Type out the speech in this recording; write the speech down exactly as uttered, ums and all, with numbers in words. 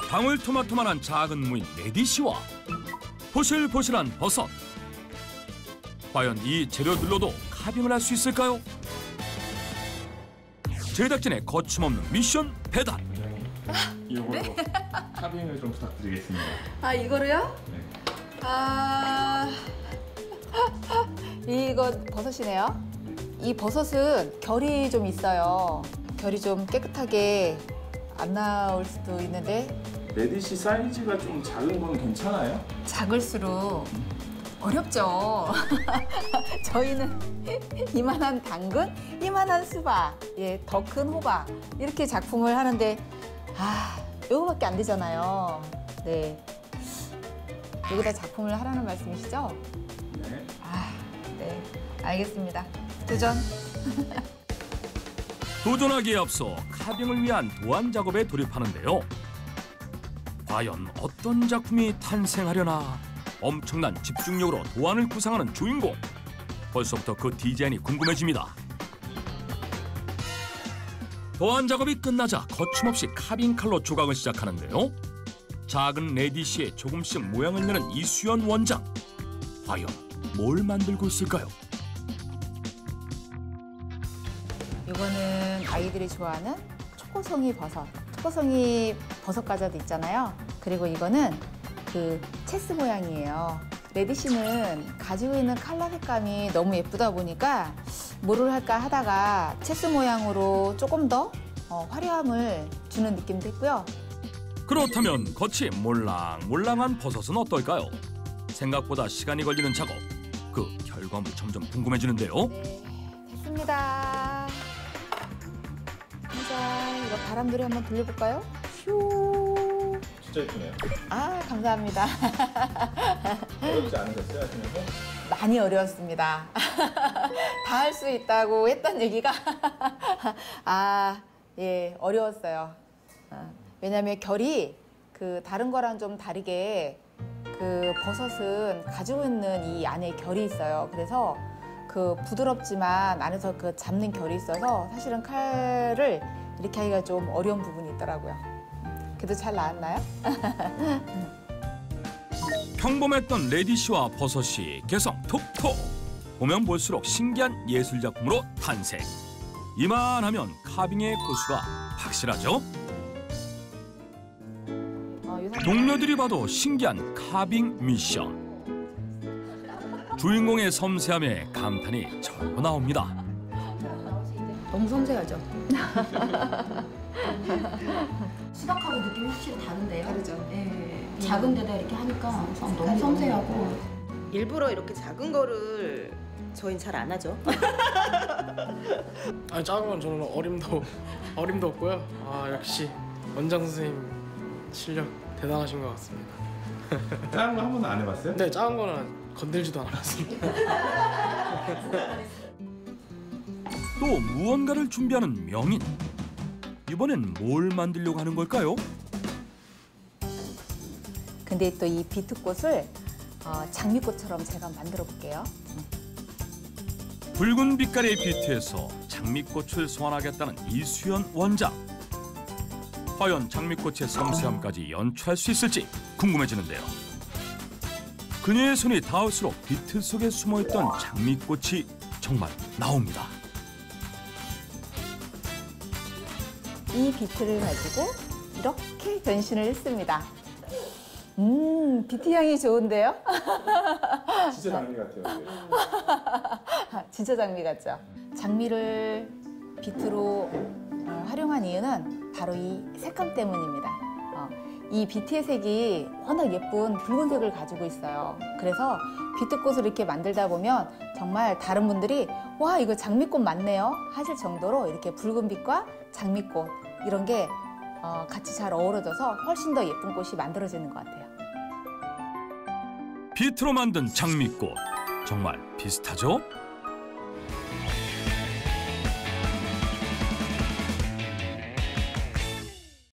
방울토마토만한 작은 무인 레디시와 보실보실한 버섯. 과연 이 재료들로도 카빙을 할 수 있을까요? 제작진의 거침없는 미션 배달. 이걸로 네? 카빙을 좀 부탁드리겠습니다. 아, 이거로요? 네. 아, 이거 버섯이네요. 이 버섯은 결이 좀 있어요. 결이 좀 깨끗하게 안 나올 수도 있는데. 레디시 사이즈가 좀 작은 건 괜찮아요? 작을수록 어렵죠. 저희는 이만한 당근, 이만한 수박, 예, 더 큰 호박 이렇게 작품을 하는데 아, 이거밖에 안 되잖아요. 네, 여기다 작품을 하라는 말씀이시죠? 네. 아, 네, 알겠습니다. 도전. 도전하기에 앞서 카빙을 위한 도안 작업에 돌입하는데요. 과연 어떤 작품이 탄생하려나. 엄청난 집중력으로 도안을 구상하는 주인공. 벌써부터 그 디자인이 궁금해집니다. 도안 작업이 끝나자 거침없이 카빙 칼로 조각을 시작하는데요. 작은 레디시에 조금씩 모양을 내는 이수연 원장. 과연 뭘 만들고 있을까요? 이거는 아이들이 좋아하는 초코송이 버섯. 초코송이 버섯 과자도 있잖아요. 그리고 이거는 그 체스 모양이에요. 레디시는 가지고 있는 컬러 색감이 너무 예쁘다 보니까 뭐를 할까 하다가 체스 모양으로 조금 더 어, 화려함을 주는 느낌도 있고요. 그렇다면 겉이 몰랑몰랑한 버섯은 어떨까요? 생각보다 시간이 걸리는 작업. 그 결과물 점점 궁금해지는데요. 네, 됐습니다. 자, 이거 바람돌이 한번 돌려볼까요? 휴. 진짜 예쁘네요. 아, 감사합니다. 어렵지 않으셨어요? 하시면서? 많이 어려웠습니다. 다 할 수 있다고 했던 얘기가 아, 예, 어려웠어요. 어, 왜냐하면 결이 그 다른 거랑 좀 다르게 그 버섯은 가지고 있는 이 안에 결이 있어요. 그래서 그 부드럽지만 안에서 그 잡는 결이 있어서 사실은 칼을 이렇게 하기가 좀 어려운 부분이 있더라고요. 그래도 잘 나왔나요? 평범했던 레디시와 버섯이 개성 톡톡. 보면 볼수록 신기한 예술 작품으로 탄생. 이만하면 카빙의 고수가 확실하죠? 어, 동료들이 봐도 신기한 카빙 미션. 주인공의 섬세함에 감탄이 절로 나옵니다. 너무 섬세하죠? 수박하고 느낌이 확실히 다른데요? 다르죠. 예. 작은 데다 이렇게 하니까 너무 섬세하고. 일부러 이렇게 작은 거를 저희는 잘 안 하죠. 아니 작은 건 저는 어림도 어림도 없고요. 아 역시 원장 선생님 실력 대단하신 것 같습니다. 작은 거 한 번도 안 해봤어요? 네, 작은 거는 건들지도 않았습니다. 또 무언가를 준비하는 명인. 이번엔 뭘 만들려고 하는 걸까요? 근데 또 이 비트꽃을 어, 장미꽃처럼 제가 만들어 볼게요. 붉은 빛깔의 비트에서 장미꽃을 소환하겠다는 이수연 원장. 과연 장미꽃의 섬세함까지 연출할 수 있을지 궁금해지는데요. 그녀의 손이 닿을수록 비트 속에 숨어있던 장미꽃이 정말 나옵니다. 이 비트를 가지고 이렇게 변신을 했습니다. 음, 비트 향이 좋은데요? 진짜 장미 같아요. 진짜 장미 같죠? 장미를 비트로 어, 활용한 이유는 바로 이 색감 때문입니다. 어, 이 비트의 색이 워낙 예쁜 붉은색을 가지고 있어요. 그래서 비트꽃을 이렇게 만들다 보면 정말 다른 분들이 와, 이거 장미꽃 맞네요 하실 정도로 이렇게 붉은 빛과 장미꽃 이런 게 어, 같이 잘 어우러져서 훨씬 더 예쁜 꽃이 만들어지는 것 같아요. 비트로 만든 장미꽃 정말 비슷하죠?